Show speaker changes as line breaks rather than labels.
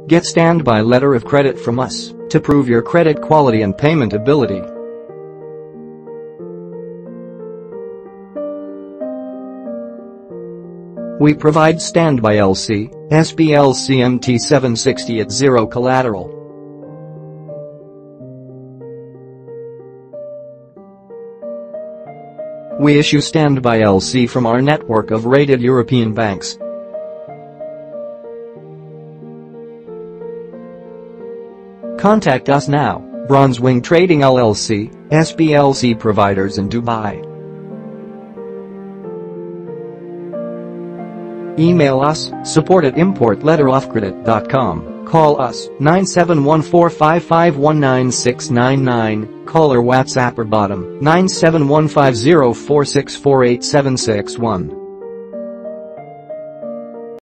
Get standby letter of credit from us to prove your credit quality and payment ability. We provide standby LC, SBLC MT760 at zero collateral. We issue standby LC from our network of rated European banks. Contact us now, Bronze Wing Trading LLC, SBLC providers in Dubai. Email us, support@importletteroffcredit.com. Call us, 971455196999, call or WhatsApp or bottom, 9715046487661.